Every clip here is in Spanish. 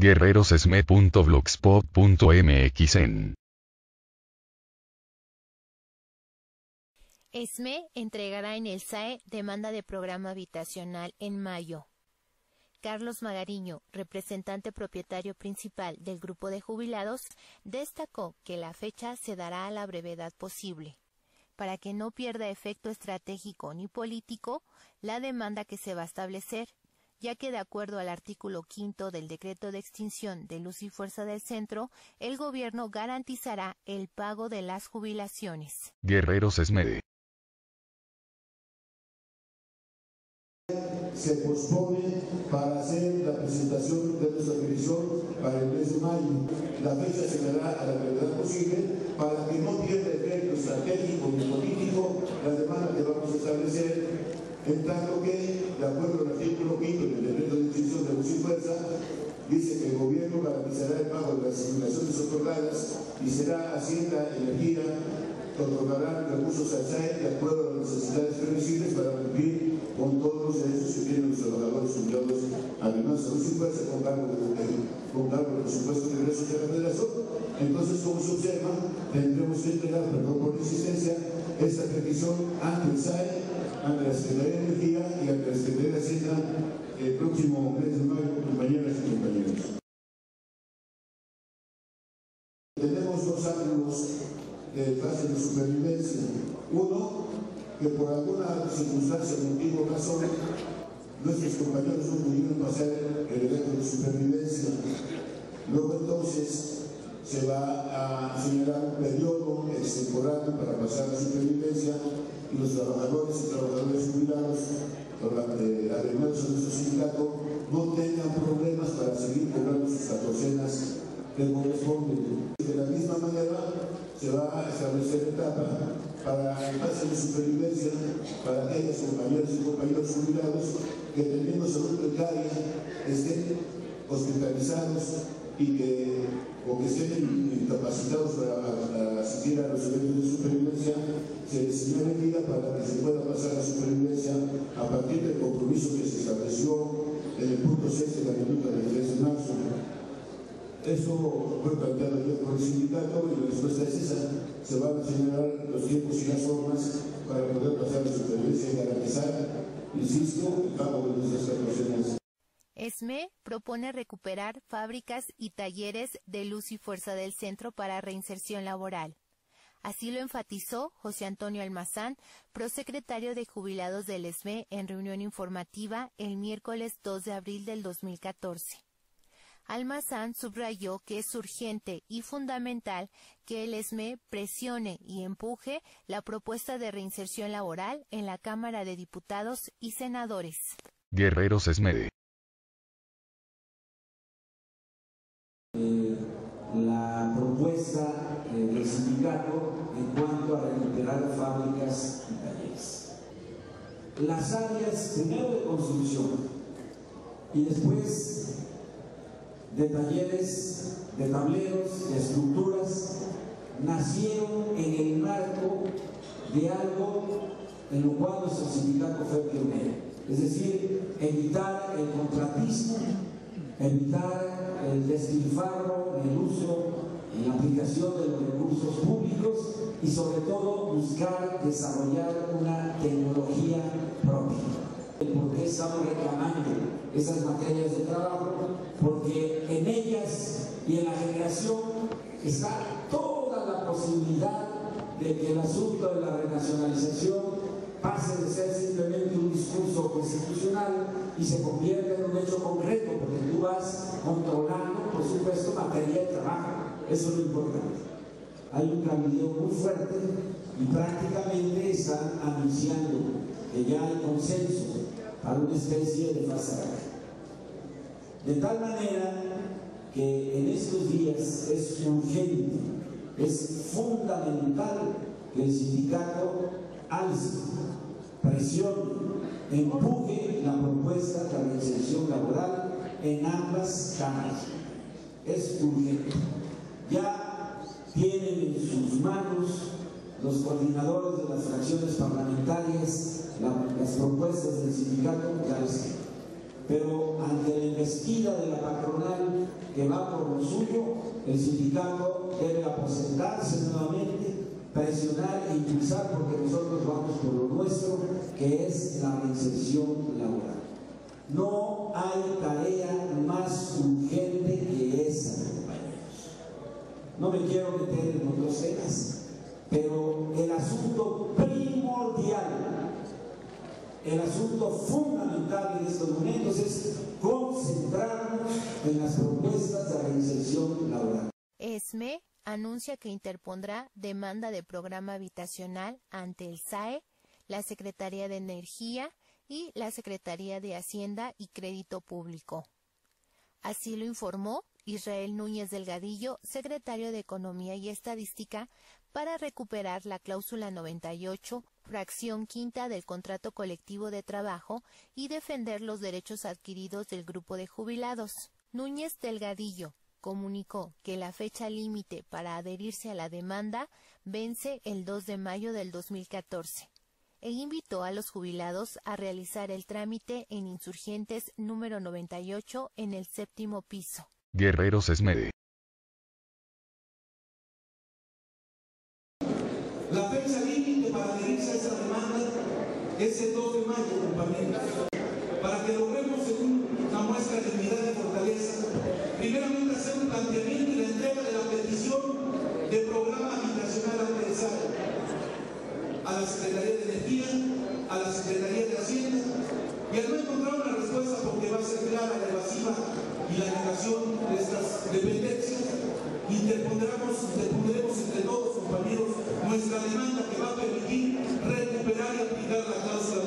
guerrerosesme.blogspot.mx en ESME entregará en el SAE demanda de programa habitacional en mayo. Carlos Magariño, representante propietario principal del grupo de jubilados, destacó que la fecha se dará a la brevedad posible, para que no pierda efecto estratégico ni político la demanda que se va a establecer, ya que de acuerdo al artículo 5 del decreto de extinción de Luz y Fuerza del Centro, el gobierno garantizará el pago de las jubilaciones. Guerreros ESME. Se pospone para hacer la presentación de nuestra petición para el mes de mayo. La fecha se dará a la brevedad posible para que no pierda efecto estratégico ni político la demanda que vamos a establecer, en tanto que, de acuerdo al artículo 5 del decreto de extinción de Luz y Fuerza, dice que el gobierno garantizará el pago de las jubilaciones otorgadas y será Hacienda Energía que otorgarán recursos al SAE de acuerdo a las necesidades previsibles para cumplir con todos los derechos que tienen los trabajadores jubilados, además de Luz y Fuerza, con cargo del presupuesto de ingresos de la Federación. Entonces, como se observa, tendremos que entregar, perdón por la insistencia, esta petición ante el SAE, ante la Secretaría de Energía y ante la Secretaría de Hacienda el próximo mes de mayo, compañeras y compañeros. Tenemos dos ángulos de fase de supervivencia. Uno, que por alguna circunstancia, motivo o razón, nuestros compañeros no pudieron pasar el evento de supervivencia. Luego entonces se va a señalar un periodo extemporáneo para pasar la supervivencia y los trabajadores y trabajadoras jubilados, además de nuestro sindicato, no tengan problemas para seguir cobrando sus catorcenas que corresponden. De la misma manera, se va a establecer etapa para el pase de supervivencia para aquellos compañeros y compañeros jubilados que teniendo salud precaria estén hospitalizados y que estén incapacitados para asistir a los eventos de supervivencia, se les señale guía para que se pueda pasar la supervivencia a partir del compromiso que se estableció en el punto 6 de la minuta del 3 de marzo. Eso fue planteado ayer por el sindicato y la respuesta es esa. Se van a señalar los tiempos y las formas para poder pasar la supervivencia y garantizar, insisto, el pago de nuestras catorcenas. ESME propone recuperar fábricas y talleres de Luz y Fuerza del Centro para reinserción laboral. Así lo enfatizó José Antonio Almazán, prosecretario de Jubilados del ESME, en reunión informativa el miércoles 2 de abril del 2014. Almazán subrayó que es urgente y fundamental que el ESME presione y empuje la propuesta de reinserción laboral en la Cámara de Diputados y Senadores. Guerreros ESME. La propuesta del sindicato en cuanto a recuperar fábricas y talleres. Las áreas primero de construcción y después de talleres, de tableros, de estructuras, nacieron en el marco de algo en lo cual nuestro sindicato fue pionero, es decir, evitar el contratismo, evitar el despilfarro en el uso, en la aplicación de los recursos públicos y sobre todo buscar desarrollar una tecnología propia. ¿Por qué estamos reclamando esas materias de trabajo? Porque en ellas y en la generación está toda la posibilidad de que el asunto de la renacionalización pase de ser simplemente un discurso constitucional y se convierta en un hecho concreto, porque tú vas controlando, por supuesto, materia de trabajo. Eso es lo importante. Hay un cambio muy fuerte y prácticamente están anunciando que ya hay consenso para una especie de fast track. De tal manera que en estos días es urgente, es fundamental que el sindicato alce, presione, empuje la propuesta de reinserción laboral en ambas cámaras. Es urgente. Ya tienen en sus manos los coordinadores de las fracciones parlamentarias las propuestas del sindicato, pero ante la embestida de la patronal que va por lo suyo, el sindicato debe aposentarse nuevamente, presionar e impulsar, porque nosotros vamos por lo nuestro, que es la reinserción laboral. No hay tarea más urgente que esa, compañeros. No me quiero meter en otros temas, pero el asunto primordial, el asunto fundamental en estos momentos es concentrarnos en las propuestas de reinserción laboral. ESME anuncia que interpondrá demanda de programa habitacional ante el SAE, la Secretaría de Energía y la Secretaría de Hacienda y Crédito Público. Así lo informó Israel Núñez Delgadillo, secretario de Economía y Estadística, para recuperar la cláusula 98, fracción quinta del contrato colectivo de trabajo y defender los derechos adquiridos del grupo de jubilados. Núñez Delgadillo comunicó que la fecha límite para adherirse a la demanda vence el 2 de mayo del 2014 e invitó a los jubilados a realizar el trámite en Insurgentes número 98 en el 7º piso. Guerreros SMEDE. La fecha límite para adherirse a esa demanda es el 2 de mayo, compañeros. Para que logremos una muestra de unidad y fortaleza, primeramente hacer un planteamiento y la entrega de la petición de programa habitacional ante el SAE, a la Secretaría de Energía, a la Secretaría de Hacienda, y al no encontrar una respuesta porque va a ser clara la evasiva y la negación de estas dependencias, interpondremos entre todos, compañeros, nuestra demanda que va a permitir recuperar y aplicar la cláusula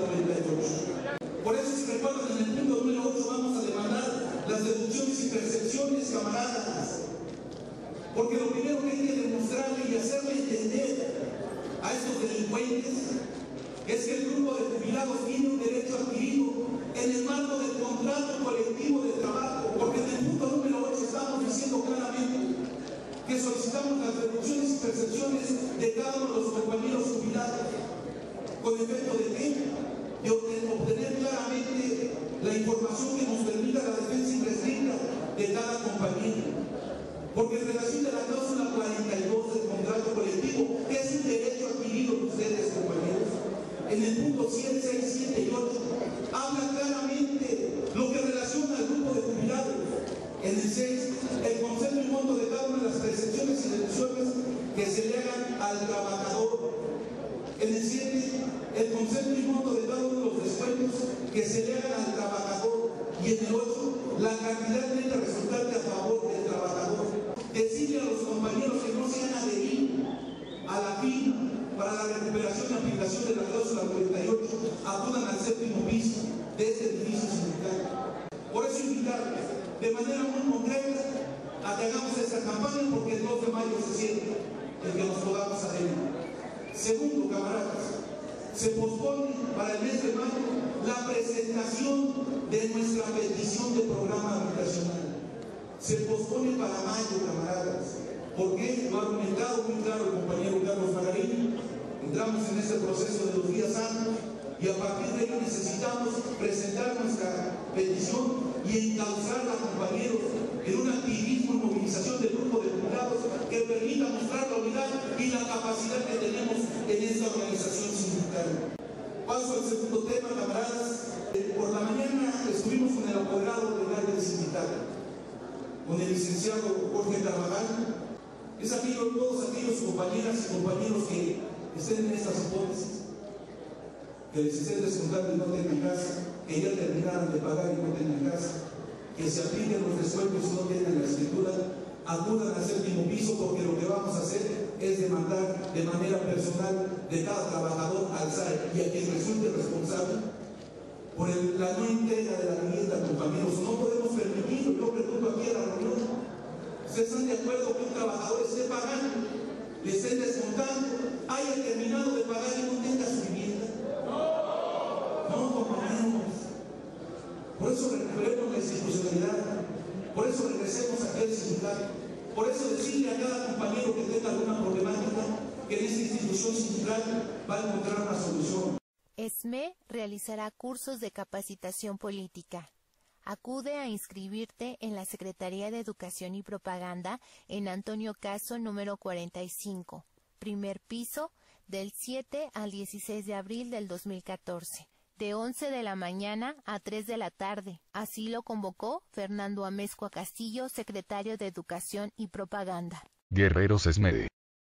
98. Por eso, si recuerdan, en el punto número 8 vamos a demandar las deducciones y percepciones, camaradas, porque lo primero que hay que demostrarle y hacerle entender a estos delincuentes es que el grupo de jubilados tiene un derecho adquirido en el marco del contrato colectivo de trabajo, porque en el punto número 8 estamos diciendo claramente que solicitamos las deducciones y percepciones de cada uno de los compañeros jubilados, con efecto de qué? De obtener claramente la información que nos permita la defensa irrestricta de cada compañero. Porque en relación a la cláusula 42 del contrato colectivo, que es un derecho adquirido de ustedes, compañeros, en el punto 7, 6, 7 y 8, habla claramente lo que relaciona al grupo de jubilados. En el 6, el concepto y monto de cada una de las percepciones y deducciones que se le hagan al trabajador. En el 7, el concepto y monto de cada uno de los descuentos que se le hagan al trabajador. Y en el 8, la cantidad neta resultante a favor del trabajador. Decirle a los compañeros que no se han adherido a la firma para la recuperación y aplicación de la cláusula 98, acudan al 7º piso de este edificio sindical. Por eso invitarles de manera muy concreta a que hagamos esta campaña, porque el 2 de mayo se siente el que nos podamos adherir. Segundo, camaradas, se pospone para el mes de mayo la presentación de nuestra petición de programa habitacional. Se pospone para mayo, camaradas. ¿Por qué? Lo ha argumentado muy claro el compañero Carlos Magarín. Entramos en este proceso de los días santos y a partir de ello necesitamos presentar nuestra petición y encauzarla, compañeros, en un activismo y movilización del grupo de jubilados que permita mostrar la unidad y la capacidad que tenemos en esta organización sindical. Paso al segundo tema, camaradas. Por la mañana estuvimos con el apoderado legal del sindicato, con el licenciado Jorge Carvajal. Es todos aquellos compañeras y compañeros que estén en estas hipótesis, que les estén descontando y no tengan casa, que ya terminaron de pagar y no tengan casa, que se apliquen los descuentos y no tengan la escritura, acudan al 7º piso, porque lo que vamos a hacer es demandar de manera personal de cada trabajador al SAE y a quien resulte responsable por la no entrega de la vivienda, compañeros. No podemos permitirlo. Yo pregunto aquí a la reunión, ¿ustedes están de acuerdo que un trabajador esté pagando, le estén descontando, haya terminado de pagar y no tenga su vivienda? No, compañeros. Por eso recuperemos la institucionalidad, por eso regresemos aquí al sindicato, por eso decirle a cada compañero que tenga alguna problemática que en esta institución sindical va a encontrar una solución. ESME realizará cursos de capacitación política. Acude a inscribirte en la Secretaría de Educación y Propaganda en Antonio Caso número 45, primer piso, del 7 al 16 de abril del 2014, de 11 de la mañana a 3 de la tarde. Así lo convocó Fernando Amezcua Castillo, secretario de Educación y Propaganda. Guerreros SMEDE.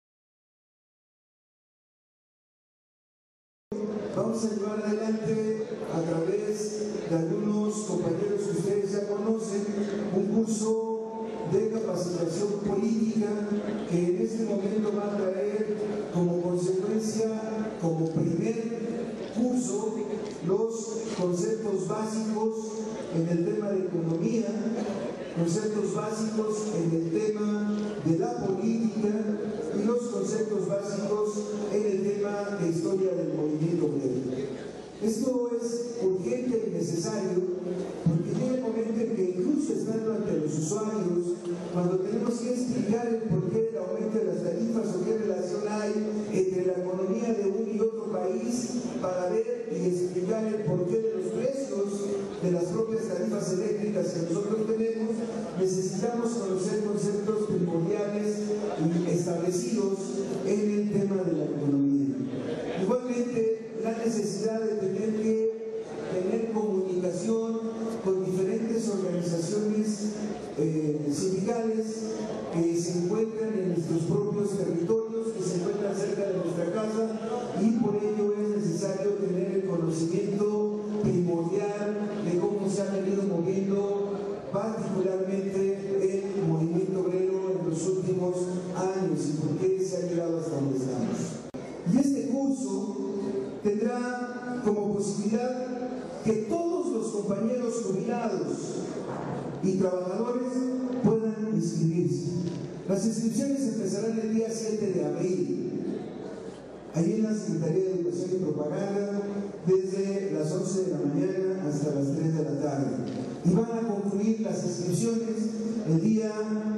Vamos a llevar adelante, a través de algunos compañeros que ustedes ya conocen, un curso de capacitación política que en este momento va a traer como consecuencia, como primer curso, los conceptos básicos en el tema de economía, conceptos básicos en el tema de la política y los conceptos básicos en el tema de historia del movimiento obrero. Esto es urgente y necesario porque llega el momento en que incluso estando ante los usuarios, cuando tenemos que explicar el porqué del aumento de las tarifas o qué relación hay entre la economía de un y otro país, para ver y explicar el porqué de los precios de las propias tarifas eléctricas que nosotros tenemos, necesitamos conocer conceptos primordiales y establecidos en el tema de la economía. Igualmente, la necesidad de tener comunicación con diferentes organizaciones sindicales que se encuentran en nuestros propios territorios, que se encuentran cerca de nuestra casa, y por ello es necesario tener el conocimiento primordial de cómo se ha venido moviendo particularmente el movimiento obrero en los últimos años y por qué se ha llegado hasta donde estamos. Y este curso tendrá como posibilidad que todos los compañeros jubilados y trabajadores puedan inscribirse. Las inscripciones empezarán el día 7 de abril, ahí en la Secretaría de Educación y Propaganda, desde las 11 de la mañana hasta las 3 de la tarde. Y van a concluir las inscripciones el día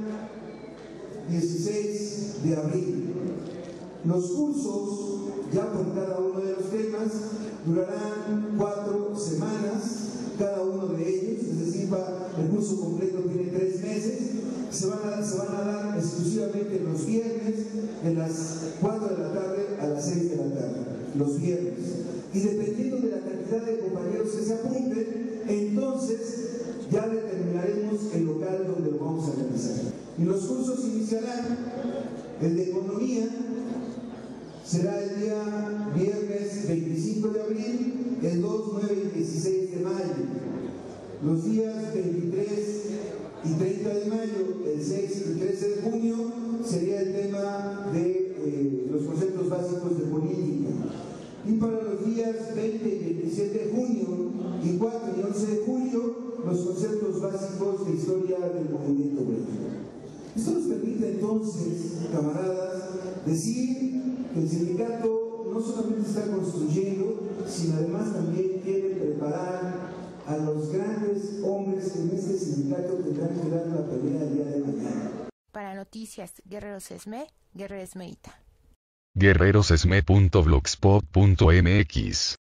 16 de abril. Los cursos, ya por cada uno de los temas, durarán 4 semanas, cada uno de ellos, es decir, el curso completo tiene 3 meses, se van a dar exclusivamente los viernes, de las 4 de la tarde a las 6 de la tarde, los viernes. Y dependiendo de la cantidad de compañeros que se apunten, entonces ya determinaremos el local donde lo vamos a realizar. Y los cursos iniciarán, el de economía, será el día viernes 25 de abril, el 2, 9 y 16 de mayo. Los días 23 y 30 de mayo, el 6 y 13 de junio, sería el tema de los conceptos básicos de política. Y para los días 20 y 27 de junio, y 4 y 11 de julio, los conceptos básicos de historia del movimiento obrero. Esto nos permite entonces, camaradas, decir que el sindicato no solamente está construyendo, sino además también quiere preparar a los grandes hombres que en este sindicato tendrán que dar la pelea el día de mañana. Para Noticias Guerreros SME, Guerrero Esmeita. guerrerosesme.blogspot.mx